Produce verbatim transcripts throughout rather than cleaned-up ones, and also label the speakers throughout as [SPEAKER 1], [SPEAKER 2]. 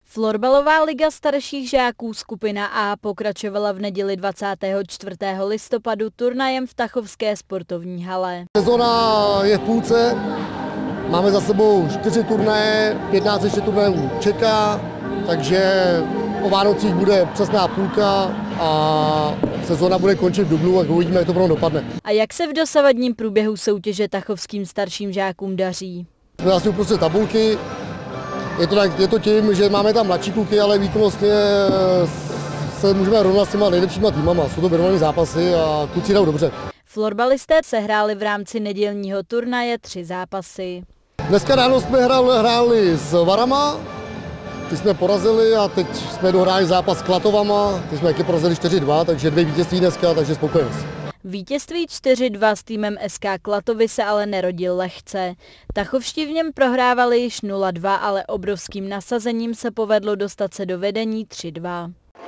[SPEAKER 1] Florbalová liga starších žáků skupina A pokračovala v neděli dvacátého čtvrtého listopadu turnajem v Tachovské sportovní hale.
[SPEAKER 2] Sezona je v půlce, máme za sebou čtyři turnaje, patnáct ještě turnajů čeká, takže o Vánocích bude přesná půlka a sezona bude končit v dubnu a uvidíme, jak to pro dopadne.
[SPEAKER 1] A jak se v dosavadním průběhu soutěže tachovským starším žákům daří?
[SPEAKER 2] Jsme asi uprostřed tabulky. Je to, je to tím, že máme tam mladší kluky, ale výkonnostně se můžeme rovnat s těma nejlepšíma týmama. Jsou to vyrovnané zápasy a kluci jdou dobře.
[SPEAKER 1] Florbalisté se hráli v rámci nedělního turnaje tři zápasy.
[SPEAKER 2] Dneska ráno jsme hráli, hráli s Varama, ty jsme porazili a teď jsme dohráli zápas s Klatovama, ty jsme taky porazili čtyři dva, takže dvě vítězství dneska, takže spokojenost.
[SPEAKER 1] Vítězství čtyři dva s týmem S K Klatovy se ale nerodil lehce. Tachovští v něm prohrávali již nula dva, ale obrovským nasazením se povedlo dostat se do vedení tři dva.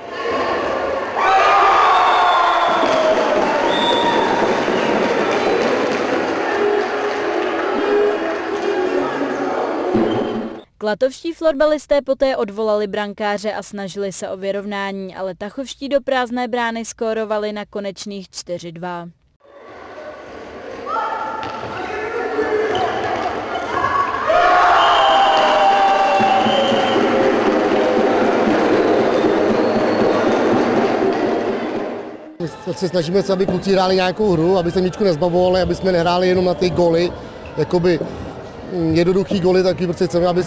[SPEAKER 1] Klatovští florbalisté poté odvolali brankáře a snažili se o vyrovnání, ale tachovští do prázdné brány skórovali na konečných čtyři dva.
[SPEAKER 2] My se snažíme se, aby kluci hráli nějakou hru, aby se míčku nezbavovali, aby jsme nehráli jenom na ty góly, jakoby jednoduchý góly, taky prostě chceme, aby,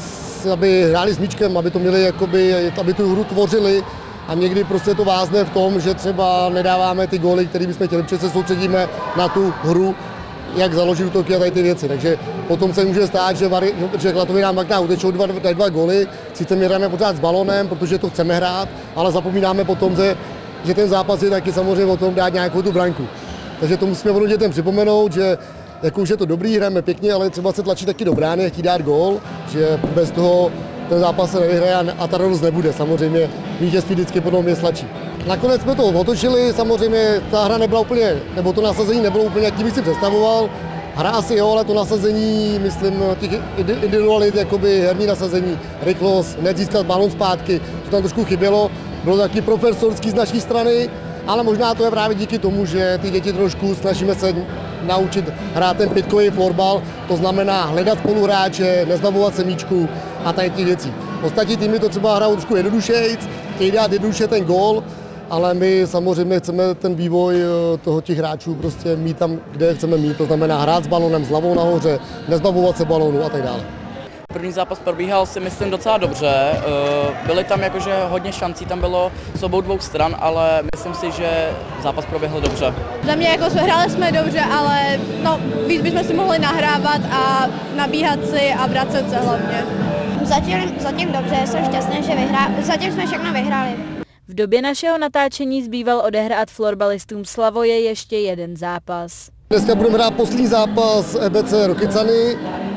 [SPEAKER 2] aby hráli s míčkem, aby to měli, jakoby, aby tu hru tvořili a někdy prostě to vázne v tom, že třeba nedáváme ty góly, které bychom chtěli, protože se soustředíme na tu hru, jak založit útoky a tady ty věci. Takže potom se může stát, že, vari, že Klatovy nám pak utečou dva, dva góly, sice my hrajeme pořád s balonem, protože to chceme hrát, ale zapomínáme potom, že, že ten zápas je taky samozřejmě o tom dát nějakou tu branku. Takže to musíme vodou dětem připomenout, že jako už je to dobrý, hrajeme pěkně, ale třeba se tlačí taky do brány a chtít dát gól, že bez toho ten zápas se nevyhraje a ta radost nebude. Samozřejmě vítězství vždycky potom je slačí. Nakonec jsme to otočili, samozřejmě ta hra nebyla úplně, nebo to nasazení nebylo úplně, jak bych si představoval. Hra asi jo, ale to nasazení, myslím, těch individualit, jakoby herní nasazení, rychlost, hned získat balón zpátky, to tam trošku chybělo. Bylo taky profesorský z naší strany, ale možná to je právě díky tomu, že ty děti trošku snažíme se naučit hrát ten pětkový florbal, to znamená hledat spoluhráče, nezbavovat se míčku a tady těch věcí. Ostatní týmy to třeba hrajou trošku jednodušejc, chtějí dát jednoduše ten gól, ale my samozřejmě chceme ten vývoj toho těch hráčů prostě mít tam, kde chceme mít, to znamená hrát s balonem, s hlavou nahoře, nezbavovat se balónu a tak dále.
[SPEAKER 3] První zápas probíhal si myslím docela dobře, byly tam jakože hodně šancí, tam bylo s obou dvou stran, ale myslím si, že zápas proběhl dobře.
[SPEAKER 4] Za mě jako hráli jsme dobře, ale no, víc bychom si mohli nahrávat a nabíhat si a vracet se hlavně.
[SPEAKER 5] Zatím, zatím dobře, jsem šťastný, že vyhrá... zatím jsme všechno vyhráli.
[SPEAKER 1] V době našeho natáčení zbýval odehrát florbalistům Slavoje ještě jeden zápas.
[SPEAKER 2] Dneska budeme hrát poslední zápas E B C Rokycany.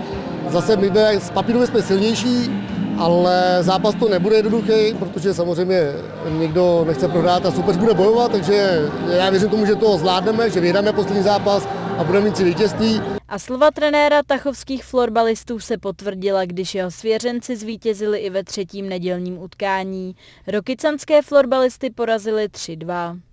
[SPEAKER 2] Zase my z papíru jsme silnější, ale zápas to nebude jednoduchý, protože samozřejmě někdo nechce prohrát a soupeř bude bojovat, takže já věřím tomu, že to zvládneme, že vyhráme poslední zápas a budeme mít si vítězství.
[SPEAKER 1] A slova trenéra tachovských florbalistů se potvrdila, když jeho svěřenci zvítězili i ve třetím nedělním utkání. Rokycanské florbalisty porazili tři dva.